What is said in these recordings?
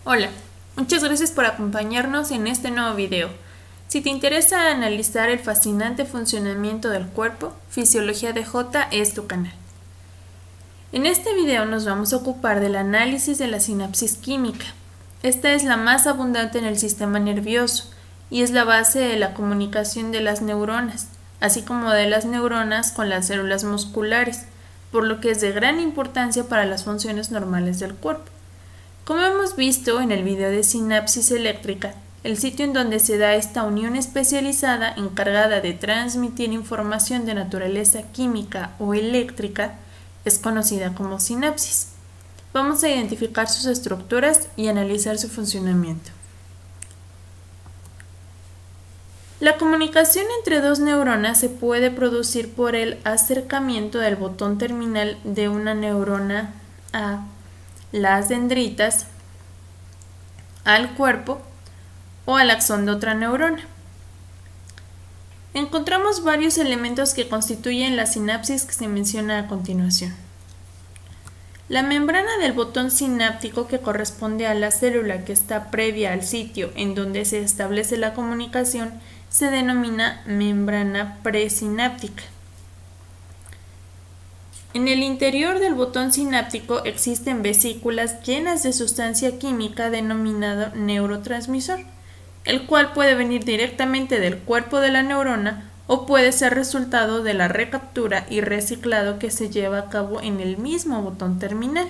Hola, muchas gracias por acompañarnos en este nuevo video. Si te interesa analizar el fascinante funcionamiento del cuerpo, Fisiología de J es tu canal. En este video nos vamos a ocupar del análisis de la sinapsis química. Esta es la más abundante en el sistema nervioso y es la base de la comunicación de las neuronas, así como de las neuronas con las células musculares, por lo que es de gran importancia para las funciones normales del cuerpo. Como hemos visto en el video de sinapsis eléctrica, el sitio en donde se da esta unión especializada encargada de transmitir información de naturaleza química o eléctrica es conocida como sinapsis. Vamos a identificar sus estructuras y analizar su funcionamiento. La comunicación entre dos neuronas se puede producir por el acercamiento del botón terminal de una neurona a las dendritas, al cuerpo o al axón de otra neurona. Encontramos varios elementos que constituyen la sinapsis que se menciona a continuación. La membrana del botón sináptico, que corresponde a la célula que está previa al sitio en donde se establece la comunicación, se denomina membrana presináptica. En el interior del botón sináptico existen vesículas llenas de sustancia química denominada neurotransmisor, el cual puede venir directamente del cuerpo de la neurona o puede ser resultado de la recaptura y reciclado que se lleva a cabo en el mismo botón terminal.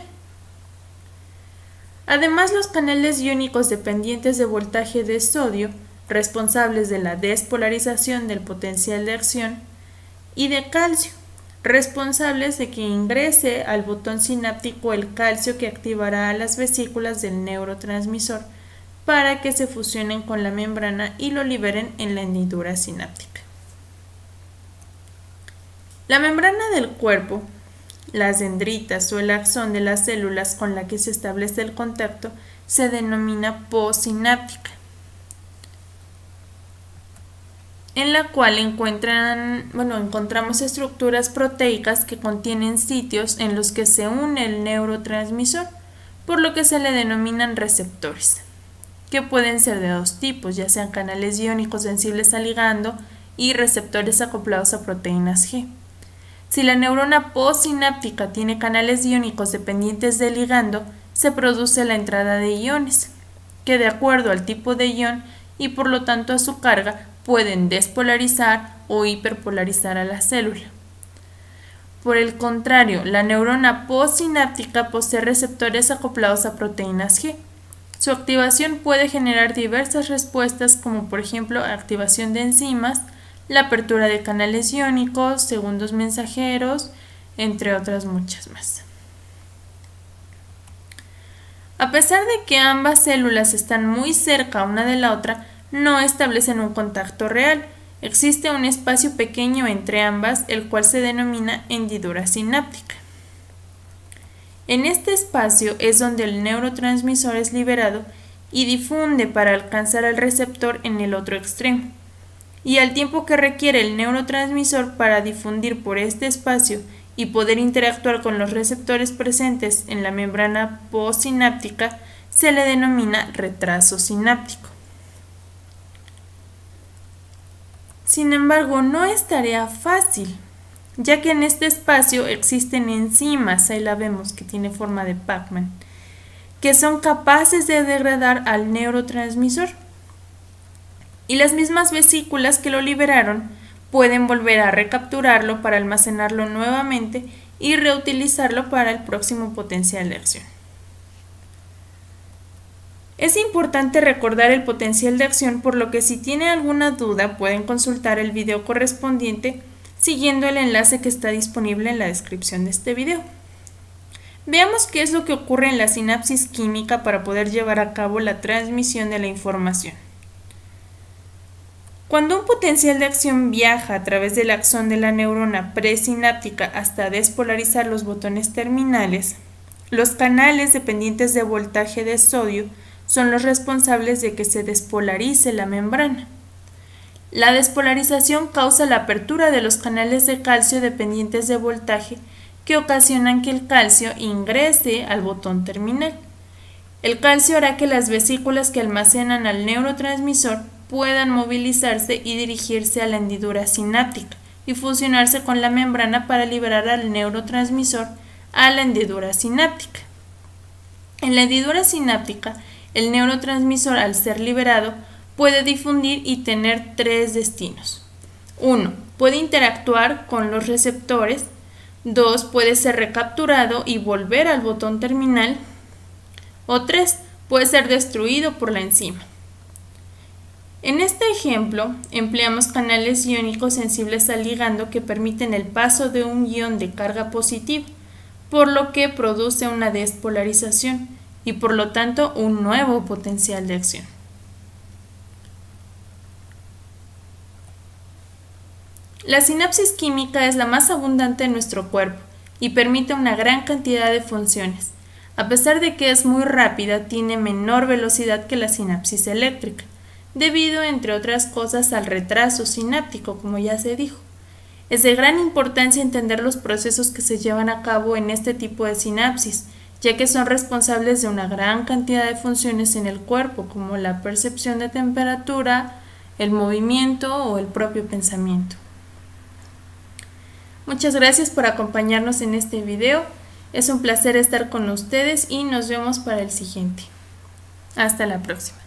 Además, los canales iónicos dependientes de voltaje de sodio, responsables de la despolarización del potencial de acción, y de calcio, responsables de que ingrese al botón sináptico el calcio que activará a las vesículas del neurotransmisor para que se fusionen con la membrana y lo liberen en la hendidura sináptica. La membrana del cuerpo, las dendritas o el axón de las células con la que se establece el contacto, se denomina postsináptica, en la cual encontramos estructuras proteicas que contienen sitios en los que se une el neurotransmisor, por lo que se le denominan receptores, que pueden ser de dos tipos, ya sean canales iónicos sensibles al ligando y receptores acoplados a proteínas G. Si la neurona postsináptica tiene canales iónicos dependientes del ligando, se produce la entrada de iones, que de acuerdo al tipo de ion y por lo tanto a su carga, pueden despolarizar o hiperpolarizar a la célula. Por el contrario, la neurona postsináptica posee receptores acoplados a proteínas G. Su activación puede generar diversas respuestas, como por ejemplo activación de enzimas, la apertura de canales iónicos, segundos mensajeros, entre otras muchas más. A pesar de que ambas células están muy cerca una de la otra, no establecen un contacto real. Existe un espacio pequeño entre ambas, el cual se denomina hendidura sináptica. En este espacio es donde el neurotransmisor es liberado y difunde para alcanzar al receptor en el otro extremo. Y al tiempo que requiere el neurotransmisor para difundir por este espacio y poder interactuar con los receptores presentes en la membrana postsináptica, se le denomina retraso sináptico. Sin embargo, no es tarea fácil, ya que en este espacio existen enzimas, ahí la vemos que tiene forma de Pac-Man, que son capaces de degradar al neurotransmisor. Y las mismas vesículas que lo liberaron pueden volver a recapturarlo para almacenarlo nuevamente y reutilizarlo para el próximo potencial de acción. Es importante recordar el potencial de acción, por lo que si tienen alguna duda pueden consultar el video correspondiente siguiendo el enlace que está disponible en la descripción de este video. Veamos qué es lo que ocurre en la sinapsis química para poder llevar a cabo la transmisión de la información. Cuando un potencial de acción viaja a través del axón de la neurona presináptica hasta despolarizar los botones terminales, los canales dependientes de voltaje de sodio son los responsables de que se despolarice la membrana. La despolarización causa la apertura de los canales de calcio dependientes de voltaje que ocasionan que el calcio ingrese al botón terminal. El calcio hará que las vesículas que almacenan al neurotransmisor puedan movilizarse y dirigirse a la hendidura sináptica y fusionarse con la membrana para liberar al neurotransmisor a la hendidura sináptica. En la hendidura sináptica, el neurotransmisor, al ser liberado, puede difundir y tener tres destinos. 1. Puede interactuar con los receptores. 2. Puede ser recapturado y volver al botón terminal. O 3. Puede ser destruido por la enzima. En este ejemplo, empleamos canales iónicos sensibles al ligando que permiten el paso de un ion de carga positiva, por lo que produce una despolarización y por lo tanto un nuevo potencial de acción. La sinapsis química es la más abundante en nuestro cuerpo y permite una gran cantidad de funciones. A pesar de que es muy rápida, tiene menor velocidad que la sinapsis eléctrica, debido, entre otras cosas, al retraso sináptico, como ya se dijo. Es de gran importancia entender los procesos que se llevan a cabo en este tipo de sinapsis, ya que son responsables de una gran cantidad de funciones en el cuerpo, como la percepción de temperatura, el movimiento o el propio pensamiento. Muchas gracias por acompañarnos en este video. Es un placer estar con ustedes y nos vemos para el siguiente. Hasta la próxima.